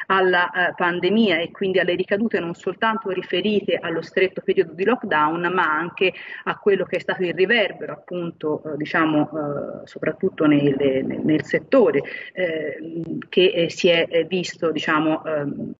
alla pandemia e quindi alle ricadute non soltanto riferite allo stretto periodo di lockdown, ma anche a quello che è stato il riverbero, appunto, soprattutto nel settore che si è visto,